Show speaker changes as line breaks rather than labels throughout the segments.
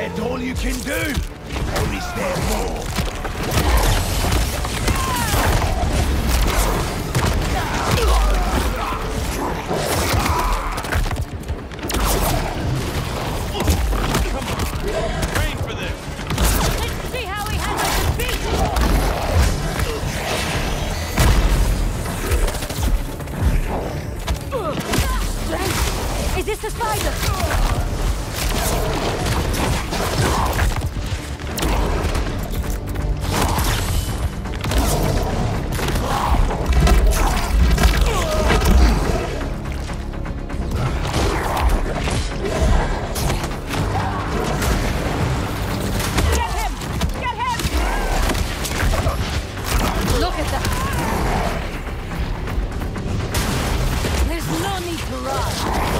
that all you can do? Or is there more?
Is this the spider? Get him! Get him! Look at that! There's no need to rush.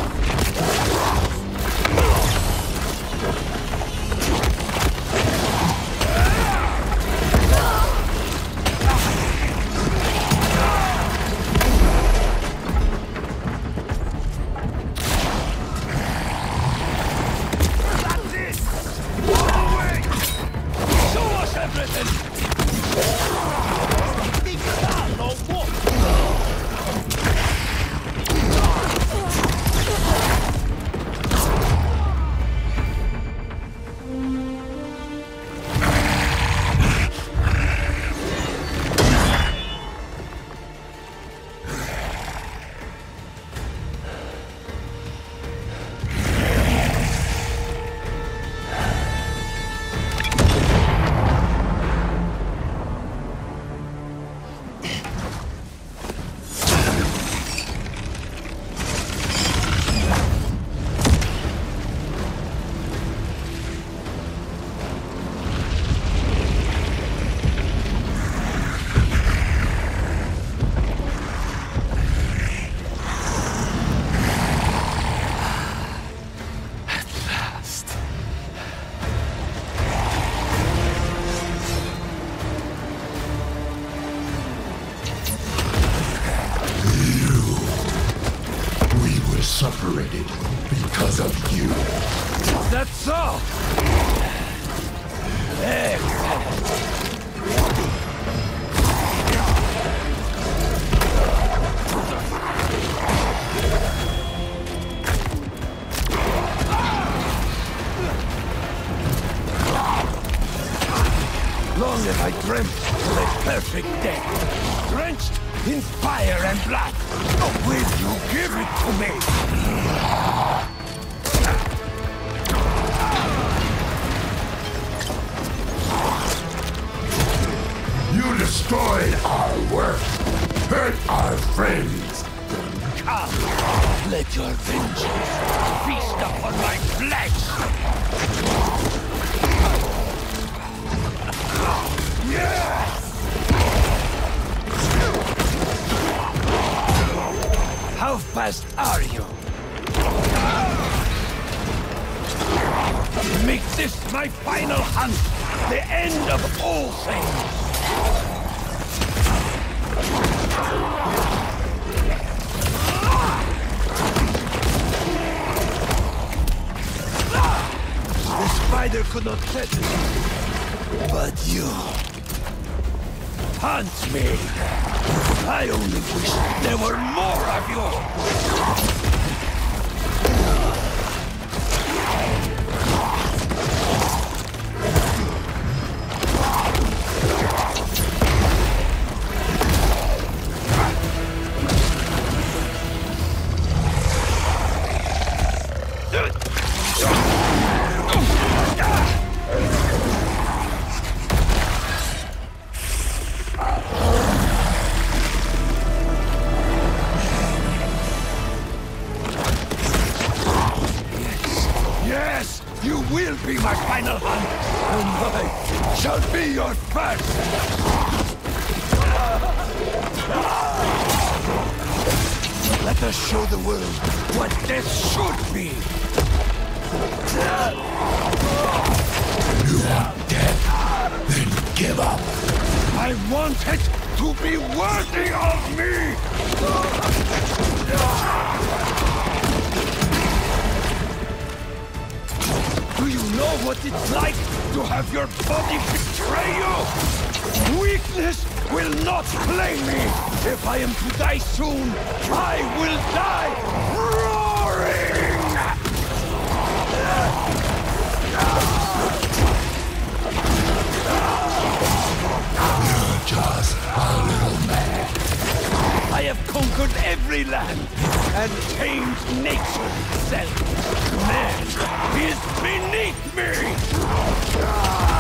Separated because of you.
That's all! Long have I dreamt of a perfect death, drenched in fire and blood. Will you give it to me?
You destroyed our work, hurt our friends.
Come, let your vengeance feast upon my flesh! Yes! How fast are you? Make this my final hunt, the end of all things! The spider could not catch it, but you hunt me. I only wish there were more of you. You will be my final hunt, and I shall be your first! Let us show the world what death should be!
You want death? Then give up!
I want it to be worthy of me! Do you know what it's like to have your body betray you? Weakness will not claim me! If I am to die soon, I will die roaring!
You're just a little man.
I have conquered every land and changed nature itself. Man is beneath me!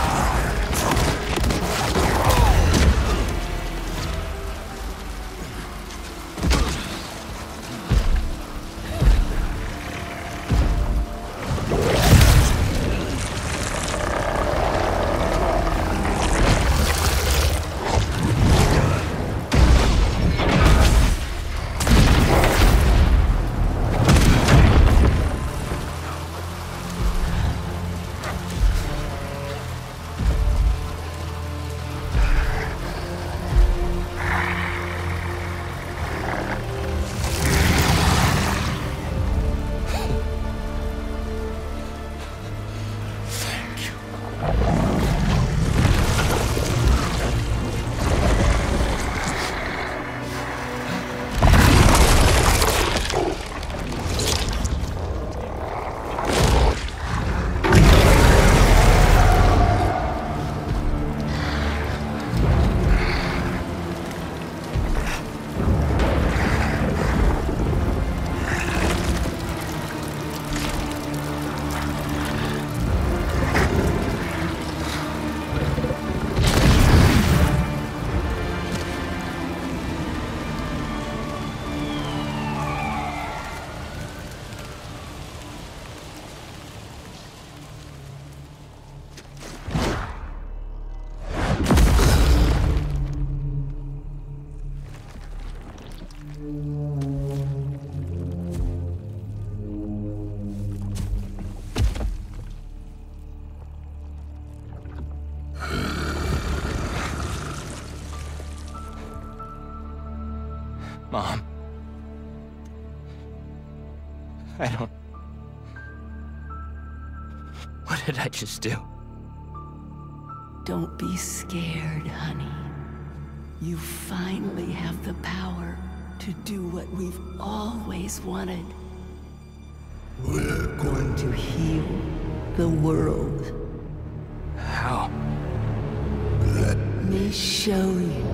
Mom. I don't... What did I just do?
Don't be scared, honey. You finally have the power to do what we've always wanted.
We're going
To heal the world.
How?
to let
Let me show you.